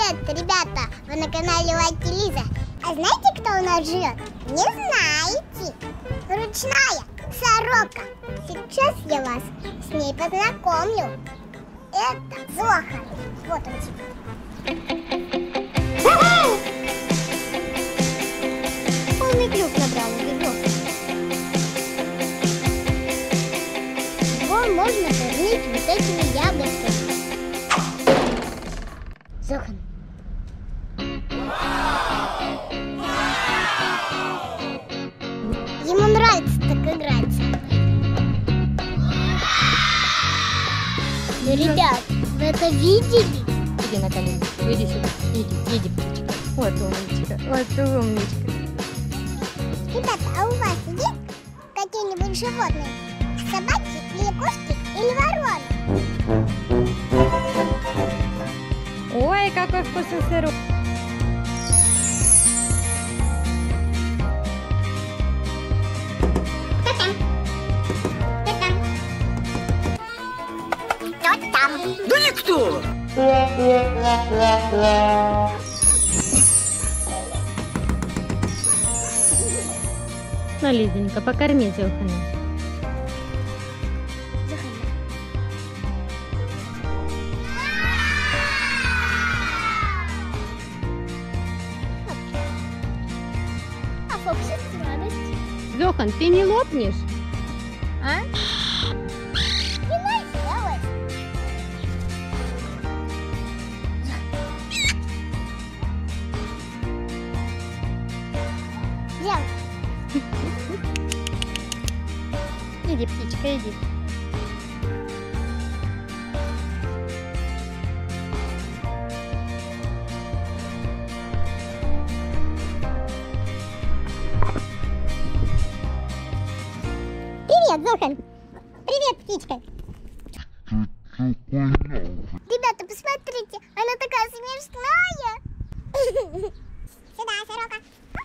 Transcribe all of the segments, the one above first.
Привет, ребята! Вы на канале Лайки Лиза. А знаете, кто у нас живет? Не знаете? Ручная сорока. Сейчас я вас с ней познакомлю. Это Зохан. Вот он тебе. Полный клюв набрал, бегу. Его можно кормить вот этими яблоками. Зохан. Ему нравится так играть. Ну, ребят, вы это видели? Иди на колени, иди сюда, иди, птичка. Вот умничка, вот умничка. Ребята, а у вас есть какие-нибудь животные? Собаки или кошки или вороны? Ой, какой вкусный сырок. Да никто! Ну, Лизонька, покорми Зохана. А Фокси с радостью. Зохан, ты не лопнешь? А? Не наелась. Взял. Иди, птичка, иди. Привет, Зохан. Привет, птичка. Ребята, посмотрите, она такая смешная. Сюда, сорока.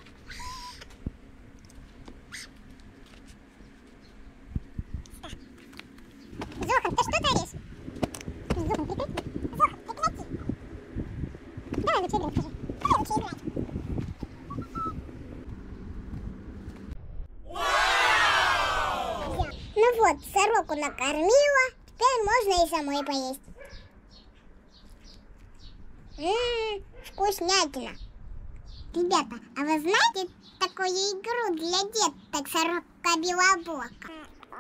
Зохан, ты что творишь? Зохан, прекрати. Зохан, прекрати. Давай лучше играть, скажи. Давай лучше играть. Ну вот, сороку накормила, теперь можно и самой поесть. Вкуснятина. Ребята, а вы знаете такую игру для деток сорока-белобока?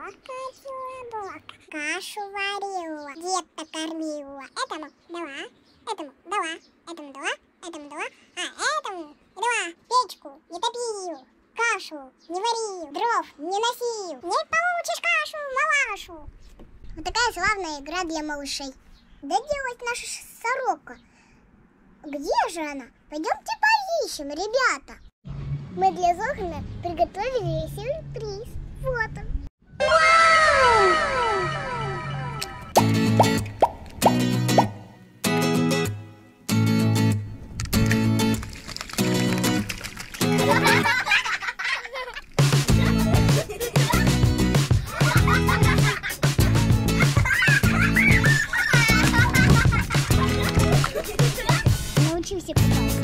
Кашу варила, деток кормила. Этому дала, этому дала, этому дала, этому дала, а этому дала печку не топил. Кашу не варил, дров не носил. Не получишь кашу, малашу. Вот такая славная игра для малышей. Да делать наша сорока. Где же она? Пойдемте поищем, ребята. Мы для Зохана приготовили сюрприз. Вот он. Научился купаться.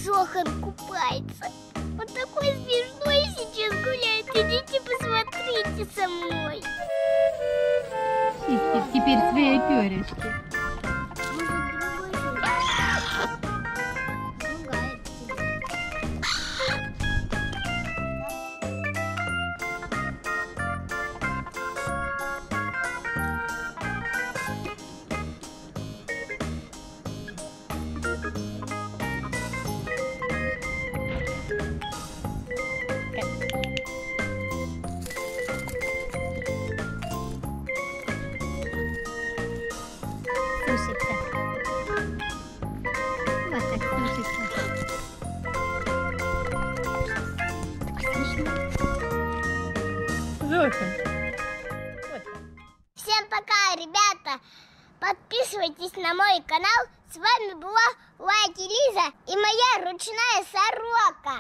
Джохан купается. Он такой смешной сейчас гуляет. Идите посмотрите со мной. Чистит теперь свои перышки. Сушится. Вот так сушится. Жохан. Всем пока, ребята! Подписывайтесь на мой канал. С вами была Лайки Лиза и моя ручная сорока.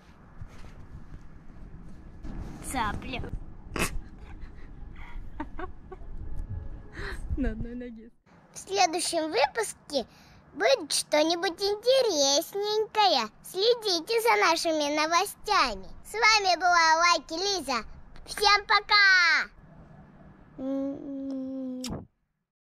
Цапля. На одной ноге. В следующем выпуске будет что-нибудь интересненькое. Следите за нашими новостями. С вами была Лайки Лиза. Всем пока!